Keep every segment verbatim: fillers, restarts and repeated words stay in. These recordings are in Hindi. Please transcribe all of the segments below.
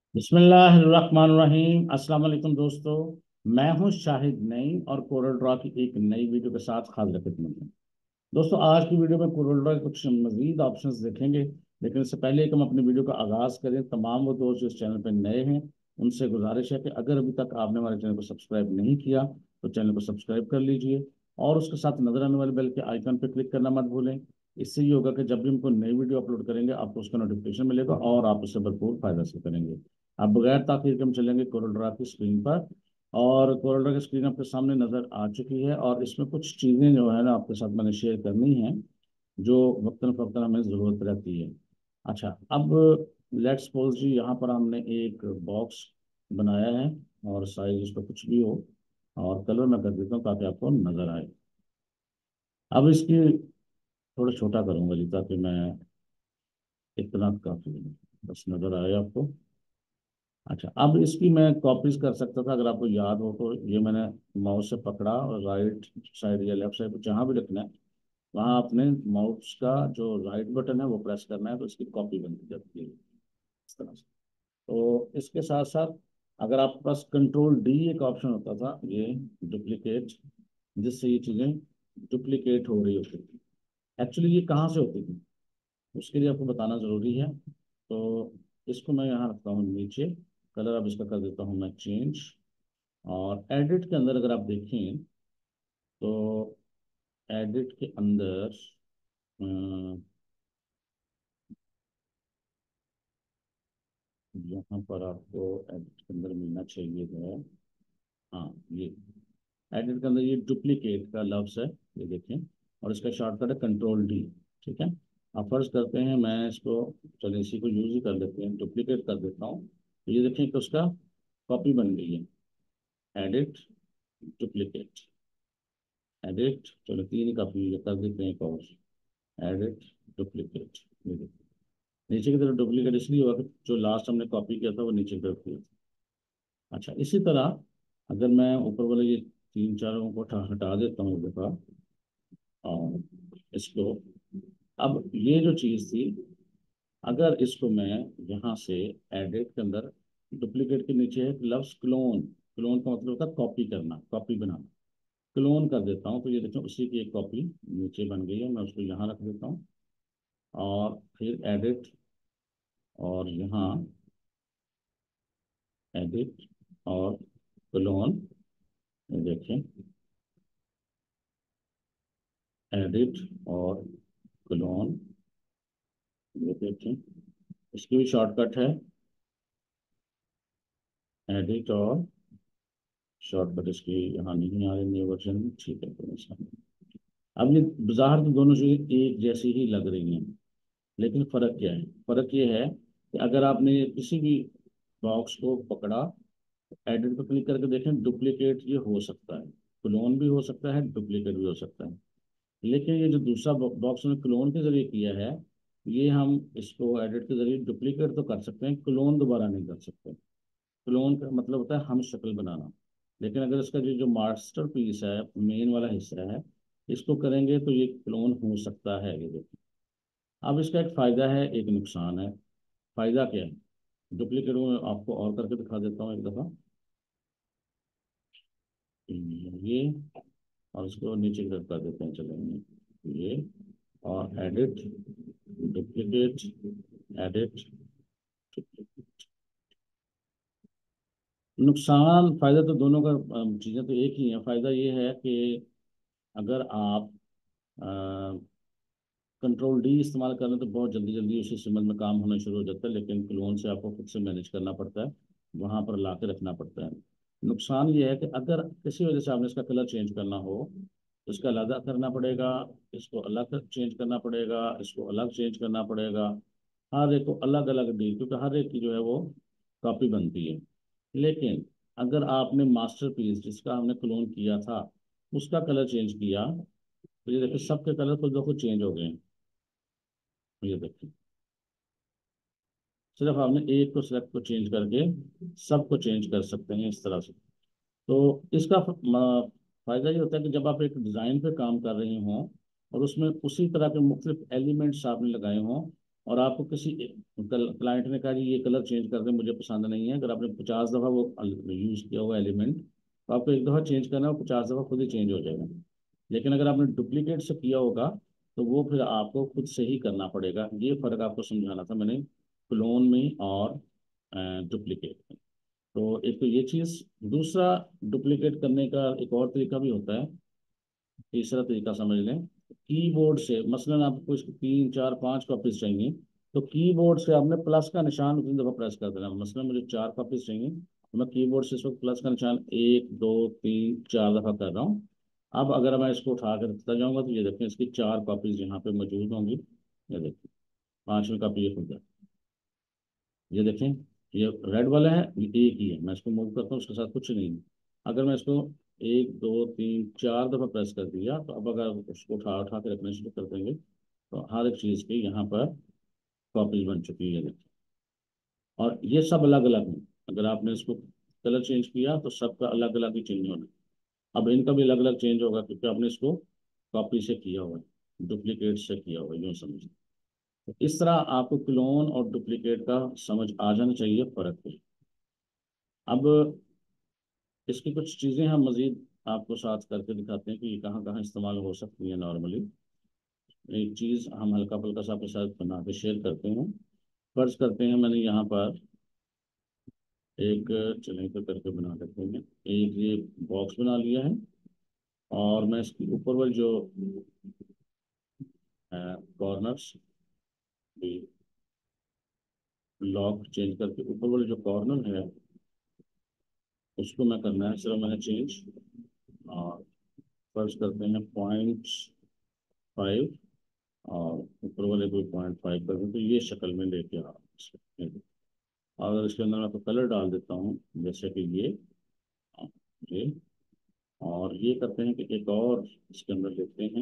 बिस्मिल्लाहिर्रहमानिर्रहीम। अस्सलाम वालेकुम दोस्तों। मैं हूं शाहिद नईम और कोरल ड्रॉ की एक नई वीडियो के साथ हाजिर खिदमत हूं। दोस्तों, आज की वीडियो में कोरल ड्रॉ के कुछ मजीद ऑप्शंस देखेंगे, लेकिन इससे पहले कि हम अपनी वीडियो का आगाज़ करें, तमाम वो दोस्त जो इस चैनल पर नए हैं उनसे गुजारिश है कि अगर अभी तक आपने हमारे चैनल को सब्सक्राइब नहीं किया तो चैनल को सब्सक्राइब कर लीजिए और उसके साथ नजर आने वाले बेल के आइकन पर क्लिक करना मत भूलें। इससे ये होगा कि जब भी हम कोई नई वीडियो अपलोड करेंगे आपको उसका नोटिफिकेशन मिलेगा और आप उससे भरपूर फायदा हासिल करेंगे। अब बगैर ताखिर के हम चलेंगे कोरल ड्रॉ की स्क्रीन पर। और कोरल ड्रॉ की स्क्रीन आपके सामने नजर आ चुकी है और इसमें कुछ चीज़ें जो है ना आपके साथ मैंने शेयर करनी है जो वक्तन फवक्तन हमें ज़रूरत रहती है। अच्छा, अब लेट्स सपोज जी यहाँ पर हमने एक बॉक्स बनाया है और साइज इसका कुछ भी हो और कलर मैं कर देता हूँ ताकि आपको नज़र आए। अब इसकी थोड़ा छोटा करूँगा जी ताकि मैं इतना काफ़ी बस नज़र आए आपको। अच्छा, अब इसकी मैं कॉपीज कर सकता था, अगर आपको याद हो तो ये मैंने माउस से पकड़ा और राइट साइड या लेफ्ट साइड जहाँ भी रखना है वहाँ अपने माउस का जो राइट बटन है वो प्रेस करना है तो इसकी कॉपी बनती जाती है इस तरह से। तो इसके साथ साथ अगर आपके पास कंट्रोल डी एक ऑप्शन होता था, ये डुप्लीकेट, जिससे ये चीज़ें डुप्लीकेट हो रही होती थी। एक्चुअली ये कहाँ से होती थी उसके लिए आपको बताना ज़रूरी है। तो इसको मैं यहाँ रखता हूँ नीचे। कलर अब इसका कर देता हूँ मैं चेंज। और एडिट के अंदर अगर आप देखें तो एडिट के अंदर अ, यहाँ पर आपको एडिट के अंदर मिलना चाहिए है। हाँ, ये एडिट के अंदर ये डुप्लीकेट का लफ्ज है, ये देखें। और इसका शॉर्टकट है कंट्रोल डी। ठीक है। अब फर्ज करते हैं मैं इसको, चलिए इसी को यूज ही कर लेते हैं, डुप्लीकेट कर देता हूँ तो ये देखें कि उसका कॉपी बन गई है। एडिट, डुप्लीकेट, एडिट, चलो तीन ही काफ़ी कर देते हैं एक और। एडिट, डुप्लीकेट, ये देखिए नीचे की तरफ डुप्लीकेट इसलिए हुआ कि जो लास्ट हमने कॉपी किया था वो नीचे की तरफ किया था। अच्छा, इसी तरह अगर मैं ऊपर वाले ये तीन चारों को हटा हटा देता हूँ एक दफ़ा और इसको, अब ये जो चीज़ थी अगर इसको मैं यहाँ से एडिट के अंदर डुप्लीकेट के नीचे है लफ्स क्लोन। क्लोन का मतलब होता है कॉपी करना, कॉपी बनाना। क्लोन कर देता हूँ तो ये देखो उसी की एक कॉपी नीचे बन गई है। मैं उसको यहाँ रख देता हूँ और फिर एडिट और यहाँ एडिट और क्लोन, देखें एडिट और क्लोन, ये देखें इसकी भी शॉर्टकट है एडिट और शॉर्टकट इसकी यहाँ नहीं आ रही न्यू वर्जन में। ठीक है, कोई मसला नहीं। अब ये बाहर तो दोनों चीज़ें एक जैसी ही लग रही हैं, लेकिन फ़र्क क्या है? फ़र्क ये है कि अगर आपने किसी भी बॉक्स को पकड़ा, एडिट पर क्लिक करके देखें, डुप्लीकेट ये हो सकता है, क्लोन भी हो सकता है, डुप्लीकेट भी हो सकता है। लेकिन ये जो दूसरा बॉक्स में क्लोन के जरिए किया है, ये हम इसको एडिट के जरिए डुप्लीकेट तो कर सकते हैं, क्लोन दोबारा नहीं कर सकते। क्लोन का मतलब होता है हम शक्ल बनाना। लेकिन अगर इसका जो जो मास्टर पीस है, मेन वाला हिस्सा है, इसको करेंगे तो ये क्लोन हो सकता है, ये देखिए। अब इसका एक फ़ायदा है, एक नुकसान है। फ़ायदा क्या है? डुप्लीकेट में आपको और करके दिखा देता हूँ एक दफ़ा। ये और इसको नीचे की तरफ कर देते हैं, चलेंगे ये और एडिट, डुप्लीकेट, एडिट। नुकसान फायदा तो दोनों का, अम, चीज़ें तो एक ही है। फायदा ये है कि अगर आप कंट्रोल डी इस्तेमाल करें तो बहुत जल्दी जल्दी उसी सिमत में काम होना शुरू हो जाता है, लेकिन क्लोन से आपको खुद से मैनेज करना पड़ता है, वहाँ पर ला के रखना पड़ता है। नुकसान ये है कि अगर किसी वजह से आपने इसका कलर चेंज करना हो तो इसका अलग करना पड़ेगा, इसको अलग चेंज करना पड़ेगा, इसको अलग चेंज करना पड़ेगा। हर एक को अलग अलग डी, क्योंकि हर एक की जो है वो कॉपी बनती है। लेकिन अगर आपने मास्टरपीस जिसका हमने क्लोन किया था उसका कलर चेंज किया तो ये देखिए सबके कलर खुद ब खुद चेंज हो गए हैं। ये देखिए सिर्फ आपने एक को सिलेक्ट को चेंज करके सबको चेंज कर सकते हैं इस तरह से। तो इसका फ- म- फायदा ये होता है कि जब आप एक डिज़ाइन पे काम कर रहे हों और उसमें उसी तरह के मुख्तलिफ एलिमेंट्स आपने लगाए हों और आपको किसी क्लाइंट ने कहा जी ये कलर चेंज कर दें, मुझे पसंद नहीं है, अगर आपने पचास दफ़ा वो यूज़ किया हुआ एलिमेंट, तो आपको एक दफ़ा चेंज करना है, वो पचास दफ़ा खुद ही चेंज हो जाएगा। लेकिन अगर आपने डुप्लीकेट से किया होगा तो वो फिर आपको खुद से ही करना पड़ेगा। ये फ़र्क आपको समझाना था मैंने क्लोन में और डुप्लीकेट में। तो एक तो ये चीज़। दूसरा, डुप्लीकेट करने का एक और तरीका भी होता है। तीसरा तरीका समझ लें, कीबोर्ड से मसलन आपको इसको तीन चार पांच कॉपीज चाहिए, तो कीबोर्ड से आपने प्लस का निशान उतनी दफ़ा प्रेस कर देना। मसलन मुझे चार कॉपीज चाहिए, तो मैं कीबोर्ड से इस वक्त प्लस का निशान एक दो तीन चार दफ़ा कर रहा हूँ। अब अगर मैं इसको उठा कर रखता जाऊंगा तो ये देखें इसकी चार कॉपीज यहाँ पे मौजूद होंगी। ये देखिए पांचवी कॉपी ये खुल जाए। ये देखें, ये रेड वाला है, ये एक ही है। मैं इसको मूव करता हूँ, उसके साथ कुछ नहीं है। अगर मैं इसको एक दो तीन चार दफ़ा प्रेस कर दिया, तो अब अगर उसको उठा उठा के रखना शुरू कर देंगे तो हर एक चीज़ की यहाँ पर कॉपीज बन चुकी है, देखिए। और ये सब अलग अलग हैं। अगर आपने इसको कलर चेंज किया तो सबका अलग अलग ही चेंज होना है। अब इनका भी अलग अलग चेंज होगा क्योंकि आपने इसको कॉपी से किया हुआ है, डुप्लीकेट से किया हुआ है, यूँ समझ। तो इस तरह आपको क्लोन और डुप्लीकेट का समझ आ जाना चाहिए, फर्क है। अब इसकी कुछ चीज़ें हम मज़ीद आपको साथ करके दिखाते हैं कि ये कहाँ कहाँ इस्तेमाल हो सकती है नॉर्मली। एक चीज़ हम हल्का फुल्का सा आपके साथ बना के शेयर करते हैं। फर्ज करते हैं मैंने यहाँ पर एक, चलें तो करके बना लेते हैं, एक ये बॉक्स बना लिया है। और मैं इसके ऊपर वाले जो कॉर्नर्स भी लॉक चेंज करके ऊपर वाले जो कॉर्नर है उसको मैं करना है सिर्फ मैंने चेंज। और फर्ज करते हैं पॉइंट फाइव, और ऊपर वाले को पॉइंट फाइव कर दूँ तो ये शक्ल में लेके आ रहा है। अगर इसके अंदर मैं तो कलर डाल देता हूँ जैसे कि ये ये और ये करते हैं कि एक और इसके अंदर लेते हैं,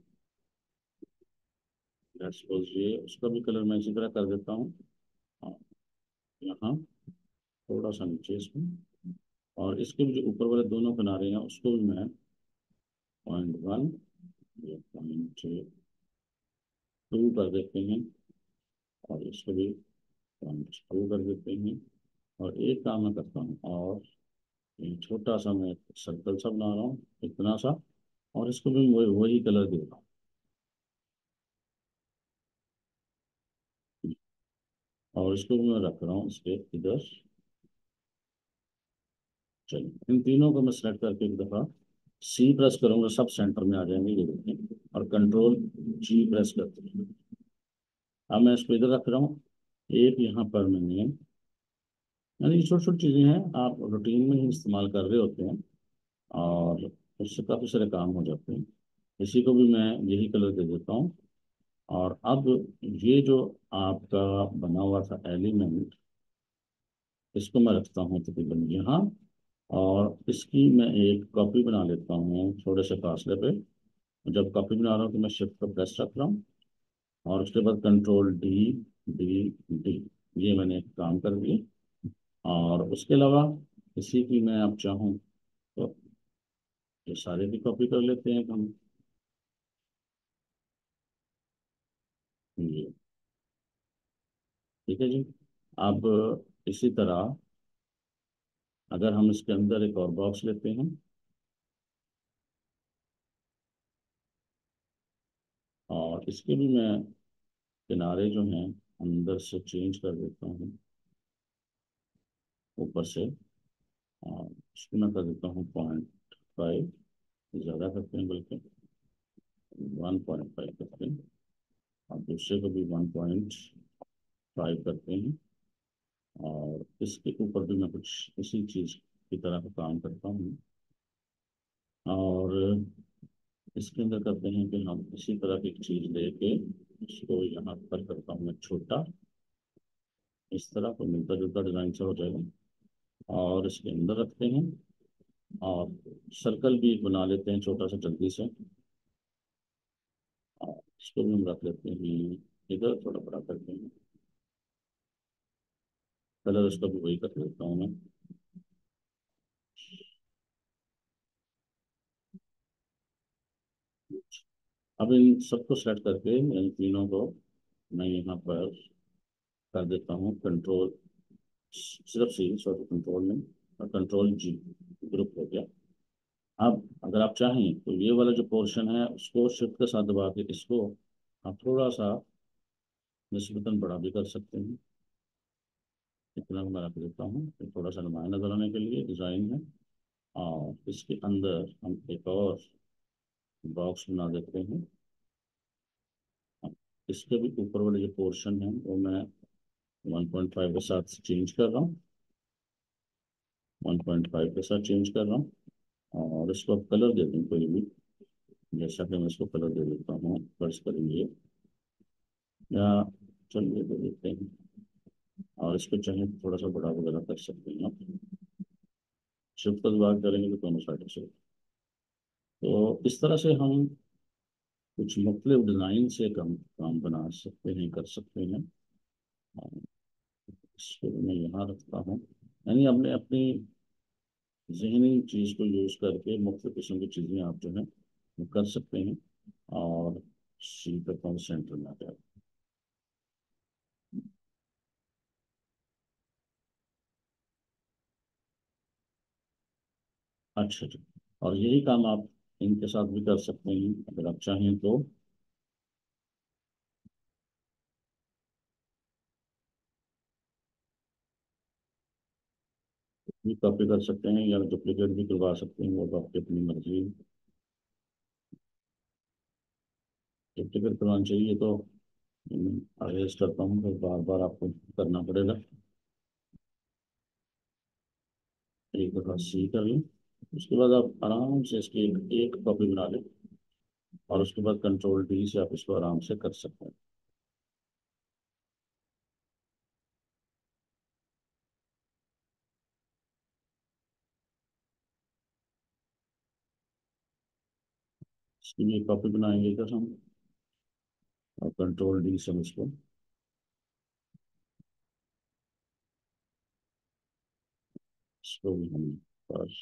लेट्स सपोज ये उसका भी कलर मैं इसी तरह कर देता हूँ। और यहाँ थोड़ा सा नीचे इसमें, और इसके भी जो ऊपर वाले दोनों किनारे हैं उसको भी मैं पॉइंट वन, ये पॉइंट टू कर देते हैं, और इसको भी पॉइंट टू कर देते हैं। और एक काम मैं करता हूँ, और ये छोटा सा मैं सर्कल सा बना रहा हूँ इतना सा, और इसको भी वही वही कलर दे रहा हूँ। और इसको भी मैं रख रहा हूँ इसके इधर। चलिए इन तीनों को मैं सेलेक्ट करके एक दफ़ा सी प्रेस करूंगा, सब सेंटर में आ जाएंगे, ये देखें। और कंट्रोल जी प्रेस करते हैं। अब मैं इसको इधर रख रहा हूँ। एक यहाँ पर मैंने, यानी ये छोटी छोटी चीज़ें हैं, आप रूटीन में ही इस्तेमाल कर रहे होते हैं और उससे काफ़ी सारे काम हो जाते हैं। इसी को भी मैं यही कलर दे देता हूँ। और अब ये जो आपका बना हुआ था एलिमेंट, इसको मैं रखता हूँ तकरीबन यहाँ। और इसकी मैं एक कॉपी बना लेता हूँ थोड़े से फासले पे। जब कॉपी बना रहा हूँ तो मैं शिफ्ट पर प्रेस रख रहा हूँ, और उसके बाद कंट्रोल डी डी डी, ये मैंने एक काम कर दिया। और उसके अलावा इसी की मैं अब चाहूँ तो ये सारे भी कॉपी कर लेते हैं हम। ये ठीक है जी। अब इसी तरह अगर हम इसके अंदर एक और बॉक्स लेते हैं, और इसके भी मैं किनारे जो हैं अंदर से चेंज कर देता हूँ ऊपर से। और इसको मैं कर देता हूँ पॉइंट फाइव, ज़्यादा करते हैं बल्कि वन पॉइंट फाइव करते हैं। और दूसरे को भी वन पॉइंट फाइव करते हैं। और इसके ऊपर भी मैं कुछ इसी चीज़ की तरह का काम करता हूँ। और इसके अंदर करते हैं कि हम इसी तरह की चीज़ लेके इसको यहाँ पर करता हूँ मैं छोटा, इस तरह को मिलता जुलता डिज़ाइन से हो जाएगा। और इसके अंदर रखते हैं, और सर्कल भी बना लेते हैं छोटा सा जल्दी से। और इसको भी हम रख लेते हैं इधर, थोड़ा बड़ा करते हैं। कलर उसका भी वही कर लेता हूँ मैं। अब इन सबको सेलेक्ट करके इन तीनों को मैं यहाँ पर कर देता हूँ कंट्रोल, सिर्फ सी, सॉरी कंट्रोल नहीं, और कंट्रोल जी, ग्रुप हो गया। अब अगर आप चाहें तो ये वाला जो पोर्शन है उसको शिफ्ट के साथ दबा के इसको आप थोड़ा सा निस्बतन बड़ा भी कर सकते हैं। इतना मैं रख देता हूँ तो थोड़ा सा नुमाया नजर आने के लिए डिज़ाइन है। और इसके अंदर हम एक और बॉक्स बना देते हैं। अब इसके भी ऊपर वाले जो पोर्शन है वो मैं वन पॉइंट फाइव के साथ चेंज कर रहा हूँ, वन पॉइंट फाइव के साथ चेंज कर रहा हूँ। और इसको अब कलर दे दूँ कोई भी, जैसा कि मैं इसको कलर दे देता हूँ, फर्ज करेंगे, या चलिए दे देते हैं। और इसको चाहे तो थोड़ा सा बड़ा वगैरह कर सकते हैं आप। शिफ्ट का दबाव करेंगे तो दोनों साइड से। तो इस तरह से हम कुछ मुख्तलिफ डिज़ाइन से कम काम बना सकते हैं, कर सकते हैं। और इसको मैं यहाँ रखता हूँ, यानी अपने अपनी जहनी चीज़ को यूज़ करके मुख्तलिफ किस्म की चीज़ें आप जो है वो कर सकते हैं। और सी पे कौन सेंटर में आ जाए। अच्छा जी। और यही काम आप इनके साथ भी कर सकते हैं अगर आप चाहें तो। भी कॉपी कर सकते हैं या डुप्लीकेट भी करवा सकते हैं, वो तो आपकी अपनी मर्जी है। डुप्लीकेट करवाना चाहिए तो अरेज करता हूँ, फिर बार बार आपको करना पड़ेगा। एक दफ़ा सी कर लें, उसके बाद आप आराम से इसकी एक, एक कॉपी बना लें। और उसके बाद कंट्रोल डी से आप इसको आराम से कर सकते हैं। इसकी भी एक कॉपी बनाएंगे इधर हम, और कंट्रोल डी से हम इसको, इसको भी हम बस।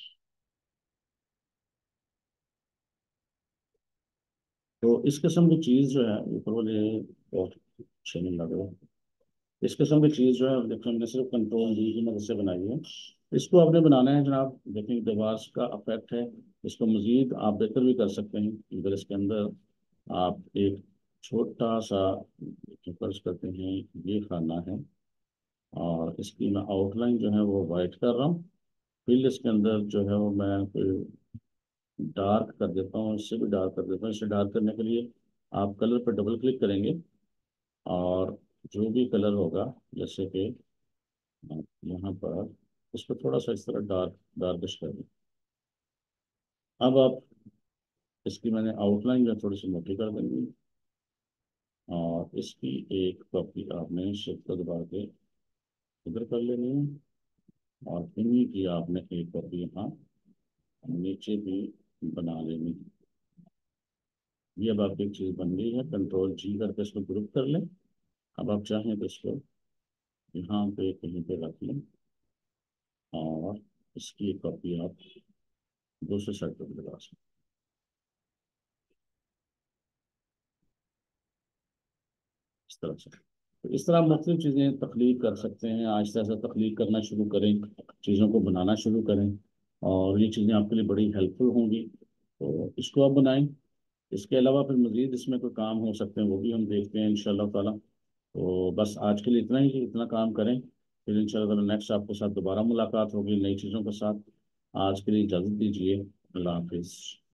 तो इस किस्म की चीज़ जो है ऊपर वाले बहुत अच्छे नहीं लग रहा। इस किस्म की चीज़ जो है देखिए हमने सिर्फ कंट्रोल डी की मदद से बनाई है। इसको आपने बनाना है जनाब, देखें दीवार का अफेक्ट है। इसको मज़ीद आप बेहतर भी कर सकते हैं। अगर इसके अंदर आप एक छोटा सा फर्ज करते हैं, ये खाना है, और इसकी मैं आउटलाइन जो है वो वाइट कर रहा हूँ। फिर इसके अंदर जो है वो मैं कोई डार्क कर देता हूँ, इससे भी डार्क कर देता हूँ। इससे डार्क करने के लिए आप कलर पर डबल क्लिक करेंगे, और जो भी कलर होगा, जैसे कि अ, यहाँ पर इसको थोड़ा सा इस तरह डार्क डार्किश कर दें। अब आप इसकी मैंने आउटलाइन जो है थोड़ी सी मोटी कर देंगे। और इसकी एक कॉपी आपने शिफ्ट को दबा के इधर कर लेनी है। और इन्हीं की आपने एक कॉपी यहाँ नीचे भी बना लेनी है। ये अब आपकी एक चीज़ बन गई है। कंट्रोल जी करके इसको ग्रुप कर लें। अब आप चाहें तो इसको यहाँ पे कहीं पे रख लें, और इसकी एक कॉपी आप दूसरे साइड पर भी लगा सकते हैं, इस तरह से। तो इस तरह आप मुख्तलिफ चीज़ें तख्लीक कर सकते हैं। आहिस्ता आहिस्ता तख्लीक करना शुरू करें, चीज़ों को बनाना शुरू करें, और ये चीज़ें आपके लिए बड़ी हेल्पफुल होंगी। तो इसको आप बनाएं। इसके अलावा फिर मज़ीद इसमें कोई काम हो सकते हैं वो भी हम देखते हैं इंशाल्लाह ताला। तो बस आज के लिए इतना ही, इतना काम करें। फिर इंशाल्लाह ताला नेक्स्ट आपके साथ दोबारा मुलाकात होगी नई चीज़ों के साथ। आज के लिए इजाज़त दीजिए। अल्लाह हाफिज़।